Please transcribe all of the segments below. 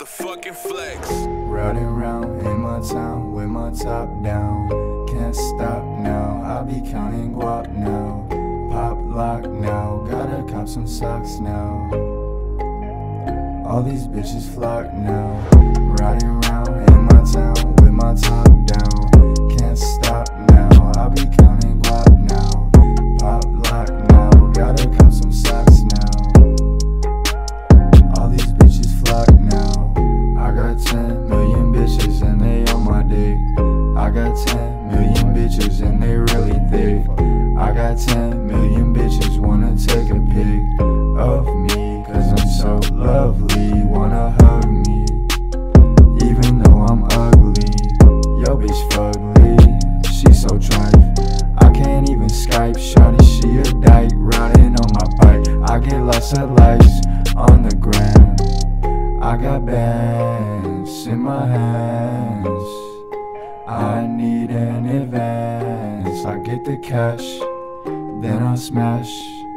motherfucking flex. Riding around in my town with my top down. Can't stop now, I be counting guap now. Pop lock now, gotta cop some socks now. All these bitches flock now. Riding around in my town with my top down. Can't stop now, I be counting guap now. Pop lock now, gotta cop some socks now. All these bitches flock now. I got 10 million bitches and they on my dick. I got 10 million bitches and they really thick. I got 10 million bitches wanna take a pic of me, cause I'm so lovely, wanna hug me, even though I'm ugly. Yo bitch fugly, she so trife, I can't even Skype. Shawty, she a dyke, riding on my bike. I get lots of likes on the gram. I got bands in my hands, I need an advance. I get the cash, then I smash,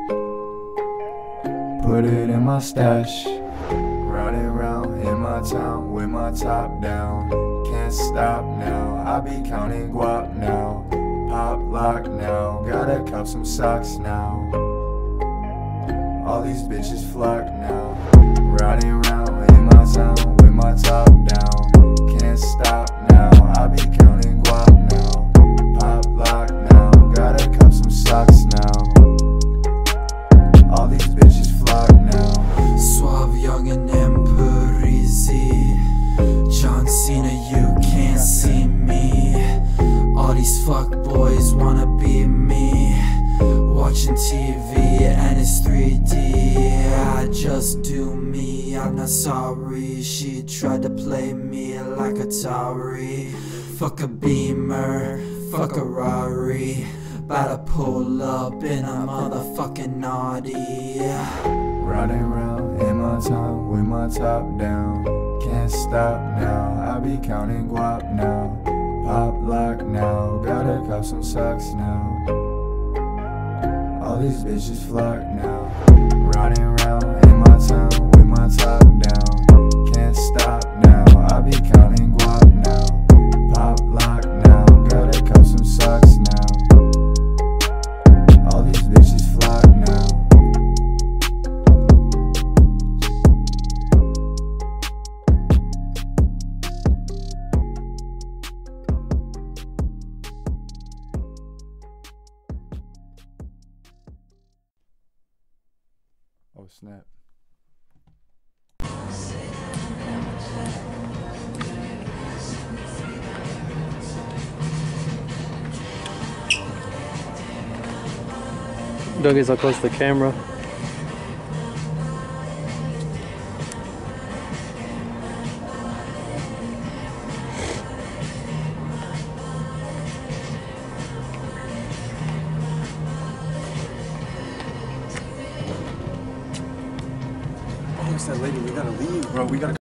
put it in my stash. Riding around in my town with my top down. Can't stop now, I be counting guap now. Pop lock now, gotta cop some socks now. All these bitches flock now. Riding around in my town with my top down. Can't stop now, I be counting guap now. Pop lock now, gotta cop some socks now. All these bitches flock now. Suave Youngin and Parisi, John Cena, you can't see me. All these fuck boys wanna be me. Watching TV and it's 3D. I just do me, I'm not sorry. She tried to play me like Atari. Fuck a Beamer, fuck a Rari. About to pull up in a motherfucking naughty. Riding around in my town with my top down. Can't stop now, I be counting guap now. Pop lock now, gotta cop some socks now. All these bitches flock now. Riding around in my town with my top down. Can't stop now, I be counting guap now. Pop lock now, gotta cop some socks now. All these bitches flock now. Oh snap. Don't get so close to the camera. Oh, it's that lady, we gotta leave, bro. We gotta